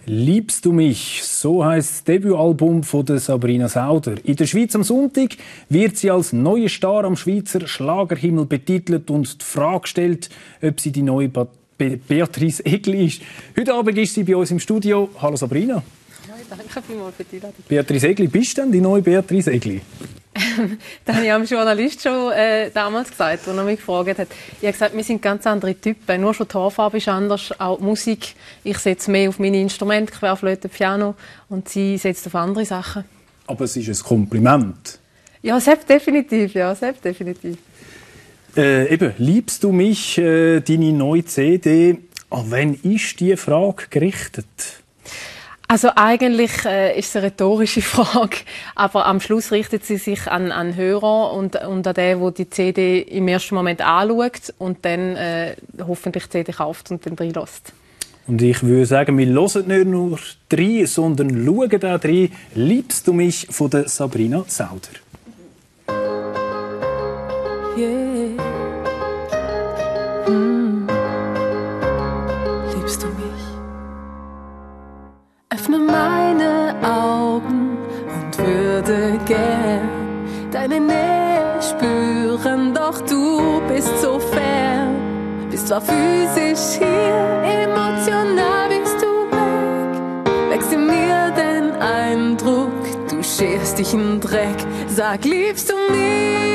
Liebst du mich? So heisst das Debütalbum von Sabrina Sauder. In der Schweiz am Sonntag wird sie als neue Star am Schweizer Schlagerhimmel betitelt und die Frage gestellt, ob sie die neue Beatrice Egli ist. Heute Abend ist sie bei uns im Studio. Hallo Sabrina. Danke vielmals für die Einladung. Beatrice Egli, bist du denn die neue Beatrice Egli? Das habe ich einem Journalist schon damals gesagt, als er mich gefragt hat. Ich habe gesagt, wir sind ganz andere Typen. Nur schon die Haarfarbe ist anders, auch die Musik. Ich setze mehr auf meine Instrumente, Querflöte, Piano, und sie setzt auf andere Sachen. Aber es ist ein Kompliment. Ja, selbst definitiv. Ja, selbst definitiv. Eben, liebst du mich, deine neue CD? An wen ist diese Frage gerichtet? Also eigentlich ist es eine rhetorische Frage, aber am Schluss richtet sie sich an Hörer und an den, der die CD im ersten Moment anschaut und dann hoffentlich die CD kauft und dann reinlässt. Und ich würde sagen, wir hören nicht nur rein, sondern schauen auch rein. «Liebst du mich» von der Sabrina Sauder. Yeah. Liebst du mich? Öffne meine Augen und würde gern deine Nähe spüren, doch du bist so fern. Bist zwar physisch hier, emotional bist du weg. Wächst in mir den Eindruck, du scherst dich in Dreck. Sag, liebst du mich?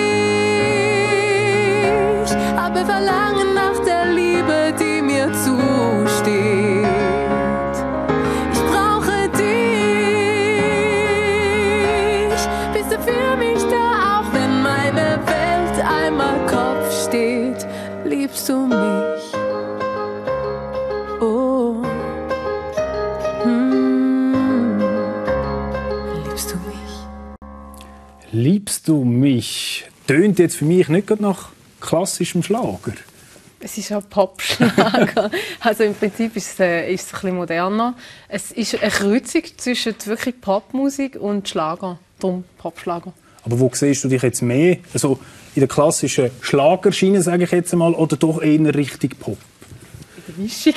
Habe Verlangen nach der Liebe, die mir zusteht. Für mich da, auch wenn meine Welt einmal Kopf steht. Liebst du mich? Oh. Liebst du mich? «Liebst du mich» tönt jetzt für mich nicht gerade nach klassischem Schlager. Es ist ein Popschlager. Also im Prinzip ist es ein bisschen moderner. Es ist eine Kreuzung zwischen wirklich Popmusik und Schlager. Darum Popschlager. Aber wo siehst du dich jetzt mehr? Also in der klassischen Schlagerschiene, sage ich jetzt einmal, oder doch eher Richtung Pop? In der Mischung.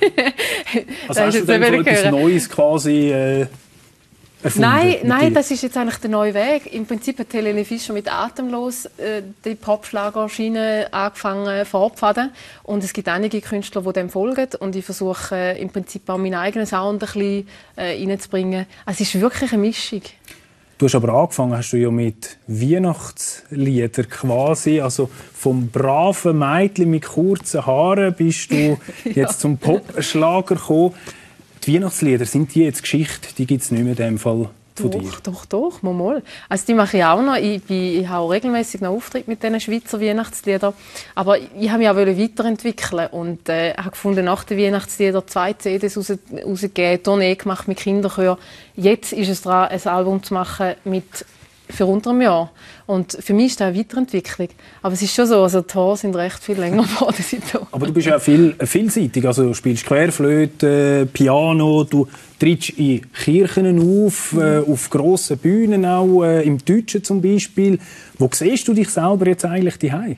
Also hast du dann so etwas Neues quasi erfunden? Nein, das ist jetzt eigentlich der neue Weg. Im Prinzip hat Helene Fischer mit «Atemlos» die Popschlagerschiene angefangen vorzupfaden. Und es gibt einige Künstler, die dem folgen. Und ich versuche im Prinzip auch meinen eigenen Sound ein bisschen reinzubringen. Also es ist wirklich eine Mischung. Du hast aber angefangen, hast du ja mit Weihnachtsliedern quasi, also vom braven Mädchen mit kurzen Haaren bist du jetzt zum Popschlager gekommen. Die Weihnachtslieder, sind die jetzt Geschichte? Die gibt es nicht mehr in dem Fall von dir? Doch, mal. Also die mache ich auch noch. Ich habe auch regelmäßig noch Auftritte mit diesen Schweizer Weihnachtsliedern. Aber ich habe mich auch weiterentwickeln und habe gefunden, nach den Weihnachtsliedern 2 CDs rausgegeben, Tournee gemacht mit Kinderchor. Jetzt ist es dran, ein Album zu machen für unter einem Jahr. Und für mich ist das eine Weiterentwicklung. Aber es ist schon so, also die Haare sind recht viel länger geworden seitdem. Aber du bist ja vielseitig. Also du spielst Querflöte, Piano, du trittst in Kirchen auf grossen Bühnen auch, im Deutschen zum Beispiel. Wo siehst du dich selber jetzt eigentlich daheim?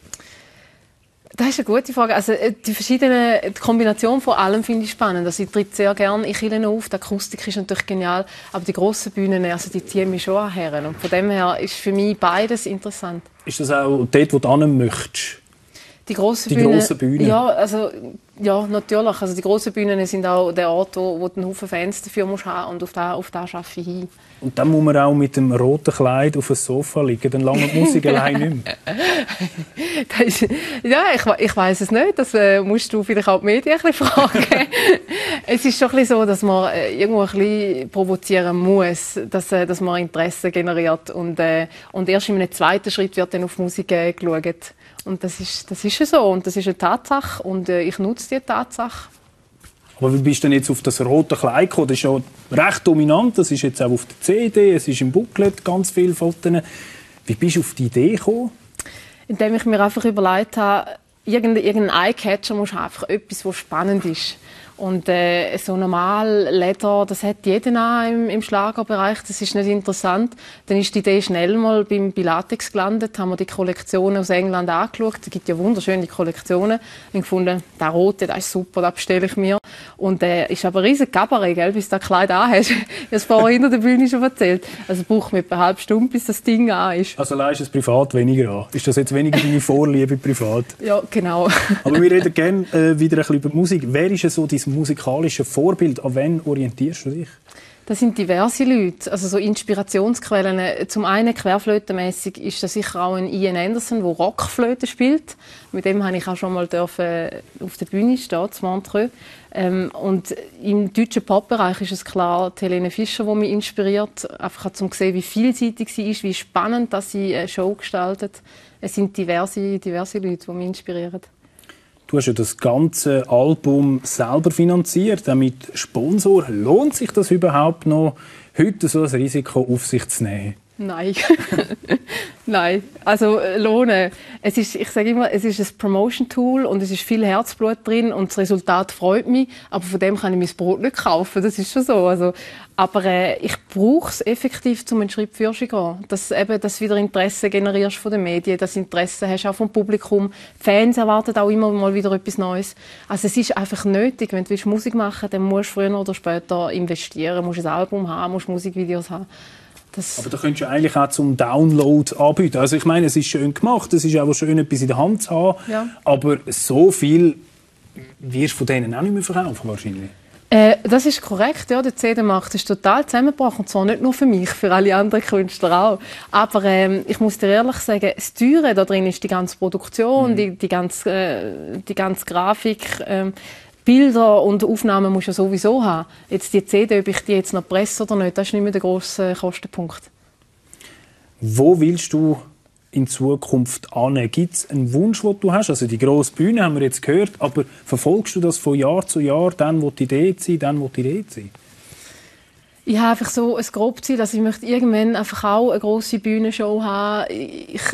Das ist eine gute Frage. Also die Kombination von allem finde ich spannend. Also ich trete sehr gerne in Kirchen auf. Die Akustik ist natürlich genial. Aber die grossen Bühnen, also die ziehen mich schon anher. Und von dem her ist für mich beides interessant. Ist das auch dort, wo du hin möchtest? Die grossen Bühnen? Ja, natürlich. Also die grossen Bühnen sind auch der Ort, wo du einen Haufen Fans dafür musst haben, und auf das arbeite ich hin. Und dann muss man auch mit dem roten Kleid auf dem Sofa liegen, dann lange die Musik allein nicht mehr. Ich weiss es nicht. Das musst du vielleicht auch die Medien ein bisschen fragen. Es ist schon ein bisschen so, dass man irgendwo ein bisschen provozieren muss, dass man Interesse generiert. Und erst in einem zweiten Schritt wird dann auf Musik geschaut. Und das ist ja so. Und das ist eine Tatsache. Und ich nutze diese Tatsache. Aber wie bist du denn jetzt auf das rote Kleid gekommen? Das ist ja recht dominant. Das ist jetzt auch auf der CD, es ist im Booklet, ganz viele Fotos. Wie bist du auf die Idee gekommen? Indem ich mir einfach überlegt habe, irgendein Eyecatcher muss einfach etwas, was spannend ist. Und so normal Leder, das hat jeder an im Schlagerbereich, das ist nicht interessant. Dann ist die Idee schnell mal bei Latex gelandet, haben wir die Kollektionen aus England angeschaut. Es gibt ja wunderschöne Kollektionen. Ich habe gefunden, der rote, das ist super, das bestelle ich mir. Und ist aber ein riesen Kabarett, gell, bis du das Kleid anhast. Ich habe es vorher hinter der Bühne schon erzählt. Also braucht man etwa eine halbe Stunde, bis das Ding an ist. Also leist es privat weniger an? Ist das jetzt weniger deine Vorliebe privat? Ja, genau. Aber wir reden gerne wieder ein bisschen über die Musik. Wer ist so dein musikalisches Vorbild? An wen orientierst du dich? Das sind diverse Leute, also so Inspirationsquellen. Zum einen querflötenmässig ist das sicher auch ein Ian Anderson, der Rockflöte spielt. Mit dem habe ich auch schon mal auf der Bühne stehen, zu Montreux. Und im deutschen Popbereich ist es klar Helene Fischer, die mich inspiriert, einfach um zu sehen, wie vielseitig sie ist, wie spannend, dass sie eine Show gestaltet. Es sind diverse Leute, die mich inspirieren. Du hast ja das ganze Album selber finanziert, auch mit Sponsor. Lohnt sich das überhaupt noch, heute so ein Risiko auf sich zu nehmen? Nein. Nein. Also lohnen. Ich sage immer, es ist ein Promotion-Tool und es ist viel Herzblut drin und das Resultat freut mich. Aber von dem kann ich mein Brot nicht kaufen. Das ist schon so. Also, aber ich brauche es effektiv, um einen Schritt für zu gehen. Dass du wieder Interesse generierst von den Medien, das Interesse hast auch vom Publikum. Die Fans erwarten auch immer mal wieder etwas Neues. Also es ist einfach nötig. Wenn du Musik machen willst, dann musst du früher oder später investieren. Du musst ein Album haben, musst Musikvideos haben. Aber da könntest du eigentlich auch zum Download anbieten. Also ich meine, es ist schön gemacht, es ist auch schön, etwas in der Hand zu haben, ja. Aber so viel wirst du von denen auch nicht mehr verkaufen wahrscheinlich. Das ist korrekt, ja. Der CD-Markt ist total zusammengebrochen. Und zwar nicht nur für mich, für alle anderen Künstler auch. Aber ich muss dir ehrlich sagen, das Teure da drin ist die ganze Produktion, die ganze Grafik, Bilder und Aufnahmen musst du ja sowieso haben. Jetzt die CD, ob ich die jetzt noch presse oder nicht, das ist nicht mehr der grosse Kostenpunkt. Wo willst du in Zukunft hin? Gibt es einen Wunsch, den du hast? Also die grosse Bühne haben wir jetzt gehört, aber verfolgst du das von Jahr zu Jahr? Dann will ich dort sein, dann will ich dort sein? Ich habe einfach so ein grobes Ziel, dass ich möchte irgendwann einfach auch eine grosse Bühnenshow haben. Ich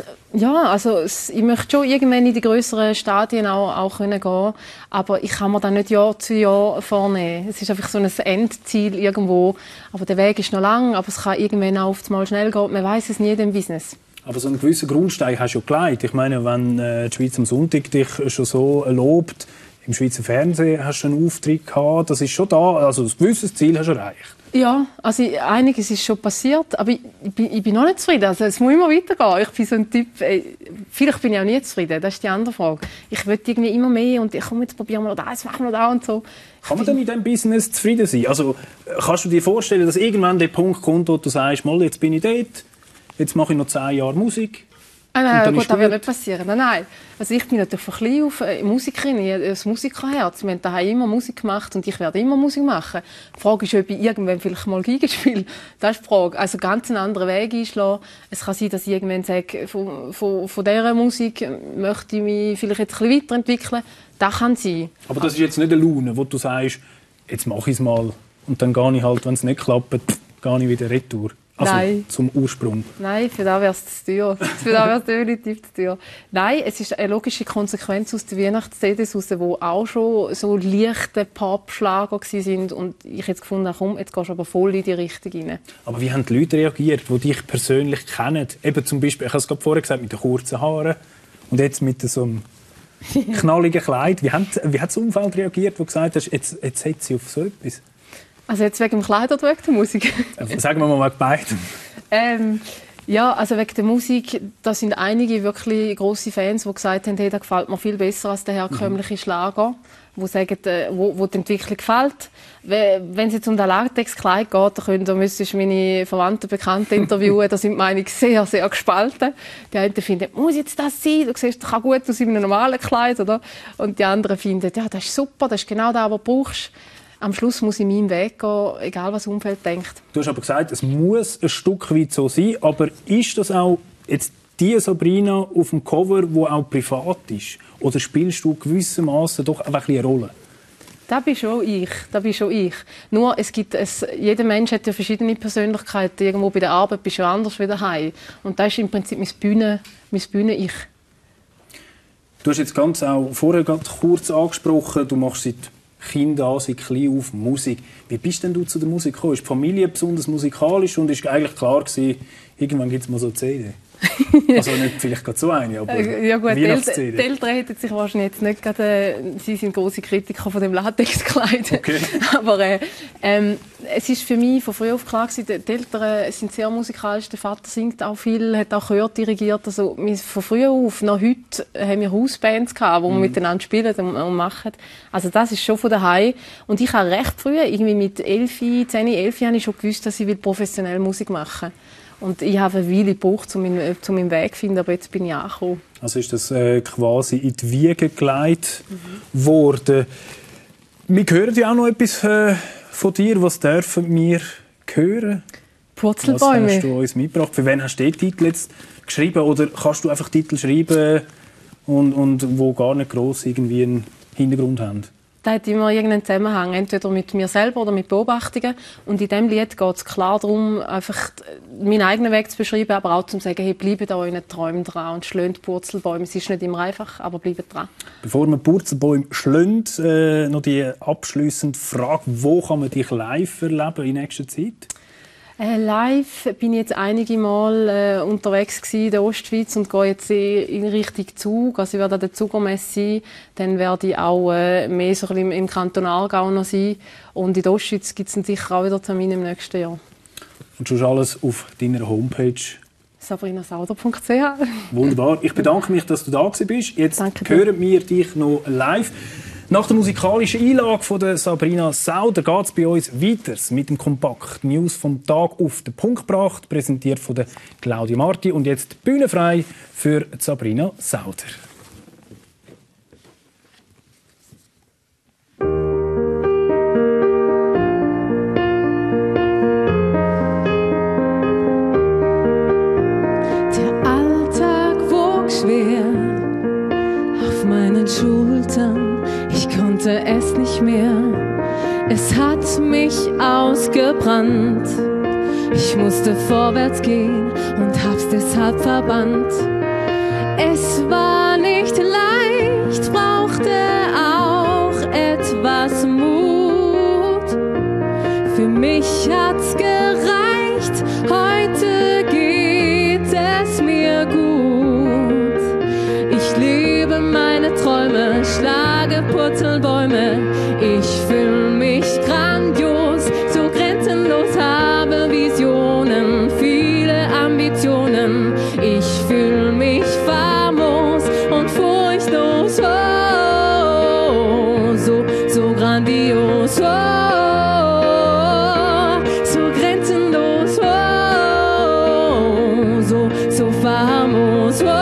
möchte schon irgendwann in die grösseren Stadien auch gehen können, aber ich kann mir dann nicht Jahr zu Jahr vornehmen. Es ist einfach so ein Endziel irgendwo, aber der Weg ist noch lang, aber es kann irgendwann auch oft mal schnell gehen. Man weiss es nie in dem Business. Aber so einen gewissen Grundstein hast du ja gelegt. Ich meine, wenn die Schweiz am Sonntag dich schon so lobt, im Schweizer Fernsehen hast du einen Auftritt gehabt, das ist schon da, also ein gewisses Ziel hast du erreicht. Ja, also einiges ist schon passiert, aber ich bin noch nicht zufrieden. Also es muss immer weitergehen. Ich bin so ein Typ, vielleicht bin ich auch nie zufrieden, das ist die andere Frage. Ich will irgendwie immer mehr und komm, jetzt probieren wir noch das, machen wir noch das und so. Kann man denn in diesem Business zufrieden sein? Also kannst du dir vorstellen, dass irgendwann der Punkt kommt, wo du sagst, mal, jetzt bin ich dort, jetzt mache ich noch 10 Jahre Musik? Nein, gut, das wird nicht passieren. Nein. Also ich bin natürlich von klein auf Musikerin, ich habe ein Musikerherz. Wir haben daheim immer Musik gemacht und ich werde immer Musik machen. Die Frage ist, ob ich irgendwann vielleicht mal Geige spiele. Das ist die Frage. Also ganz einen anderen Weg einschlagen. Es kann sein, dass ich irgendwann sage, von dieser Musik möchte ich mich vielleicht jetzt ein bisschen weiterentwickeln. Das kann sein. Aber das ist jetzt nicht eine Laune, wo du sagst, jetzt mache ich es mal und dann gehe ich halt, wenn es nicht klappt, gehe ich wieder retour. Also Nein. Zum Ursprung. Nein, für das wäre es zu teuer. Für das wäre es definitiv zu teuer. Nein, es ist eine logische Konsequenz aus den Weihnachts-CDs raus, die auch schon so leichte Pop-Schlager waren. Und ich jetzt gefunden, komm, jetzt gehst du aber voll in die Richtung rein. Aber wie haben die Leute reagiert, die dich persönlich kennen? Eben zum Beispiel, ich habe es gerade vorher gesagt, mit den kurzen Haaren und jetzt mit so einem knalligen Kleid. Wie hat das Umfeld reagiert, wo du gesagt hast, jetzt setzt sie auf so etwas? Also jetzt wegen dem Kleid oder wegen der Musik? Sagen wir mal wegen beidem. Ja, also wegen der Musik, da sind einige wirklich grosse Fans, die gesagt haben, hey, das gefällt mir viel besser als der herkömmliche Schlager, die sagen, wo die Entwicklung gefällt. Wenn es jetzt um das Latexkleid geht, dann müsstest du meine Verwandten, Bekannten interviewen, da sind die Meinungen sehr, sehr gespalten. Die einen finden, muss jetzt das sein? Du siehst doch auch gut aus in einem normalen Kleid, oder? Und die anderen finden, ja, das ist super, das ist genau das, was du brauchst. Am Schluss muss ich meinen Weg gehen, egal was das Umfeld denkt. Du hast aber gesagt, es muss ein Stück weit so sein. Aber ist das auch jetzt die Sabrina auf dem Cover, die auch privat ist? Oder spielst du gewissermaßen doch einfach eine Rolle? Das bin schon ich. Nur, jeder Mensch hat ja verschiedene Persönlichkeiten. Irgendwo bei der Arbeit bist du anders wie daheim. Und das ist im Prinzip mein Bühne-Ich. Du hast jetzt ganz auch vorher ganz kurz angesprochen, du machst seit Kind an, seit klein auf Musik. Wie bist denn du zu der Musik gekommen? Ist die Familie besonders musikalisch und ist eigentlich klar gewesen, irgendwann gibt es mal so eine CD? Also nicht vielleicht gerade so eine, aber ja gut, die Weihnachts-CD. Eltern hätten sich wahrscheinlich jetzt nicht gerade, sie sind große Kritiker von dem Latexkleid. Okay. Aber es ist für mich von früh auf klar gewesen, die Eltern sind sehr musikalisch, der Vater singt auch viel, hat auch Chor dirigiert. Also von früh auf, noch heute, haben wir Hausbands gehabt, wo wir miteinander spielen und machen. Also das ist schon von daheim. Und ich habe recht früh, irgendwie mit 10, 11 habe ich schon gewusst, dass ich professionell Musik machen will. Und ich habe eine Weile gebraucht, um meinen Weg zu finden, aber jetzt bin ich angekommen. Also ist das quasi in die Wiege gelegt worden. Wir hören ja auch noch etwas von dir. Was dürfen wir hören? Purzelbäume. Was hast du uns mitgebracht? Für wen hast du den Titel jetzt geschrieben? Oder kannst du einfach Titel schreiben, und wo gar nicht gross irgendwie einen Hintergrund haben? Da hat immer irgendeinen Zusammenhang, entweder mit mir selber oder mit Beobachtungen. Und in diesem Lied geht es klar darum, einfach meinen eigenen Weg zu beschreiben, aber auch zu sagen, hey, bleibt an euren Träumen dran und schlönt Purzelbäume. Es ist nicht immer einfach, aber bleibt dran. Bevor wir Purzelbäume schlönt, noch die abschliessende Frage, wo kann man dich live erleben in nächster Zeit? Live bin ich jetzt einige Mal unterwegs in der Ostschweiz und gehe jetzt in Richtung Zug. Also ich werde an der Zugermesse sein. Dann werde ich auch mehr so ein bisschen im Kanton Aargau noch sein. Und in der Ostschweiz gibt es sicher auch wieder Termine im nächsten Jahr. Und schon alles auf deiner Homepage? sabrinasauder.ch. Wunderbar. Ich bedanke mich, dass du da bist. Jetzt hören wir dich noch live. Nach der musikalischen Einlage von der Sabrina Sauder geht es bei uns weiter mit dem Kompakt News vom Tag auf den Punkt gebracht, präsentiert von der Claudia Marti. Und jetzt die Bühne frei für Sabrina Sauder. Der Alltag wog schwer auf meinen Schultern. Ich konnte es nicht mehr, es hat mich ausgebrannt. Ich musste vorwärts gehen und hab's deshalb verbannt. Es war nicht leicht, brauchte auch etwas Mut. Für mich hat's gereicht, heute geht es mir gut. Ich lebe meine Träume, schlage Purzelbäume. Ich fühl mich grandios, so grenzenlos, habe Visionen, viele Ambitionen. Ich fühl mich famos und furchtlos, oh, so grandios, oh, so grenzenlos, oh, so famos, oh.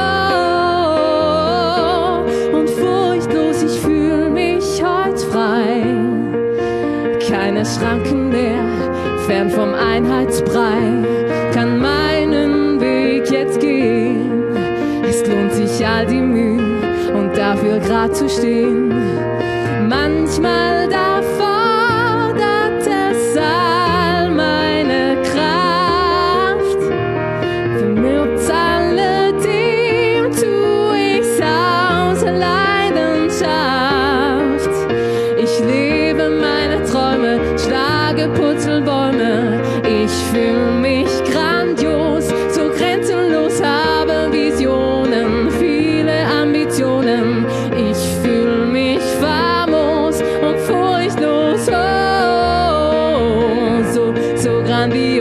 Keine Schranken mehr, fern vom Einheitsbrei, kann meinen Weg jetzt gehen. Es lohnt sich all die Mühe und dafür grad zu stehen. Manchmal da fordert es all meine Kraft. Für Mürz alledem tu ich's aus Leidenschaft. Ich lebe meine Träume, schlage Purzelbäume. Ich fühl mich grandios, so grenzenlos, habe Visionen, viele Ambitionen. Ich fühl mich famos und furchtlos, oh, so grandios.